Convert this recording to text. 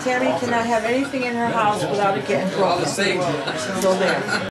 Tammy cannot have anything in her house without it getting broken. So there.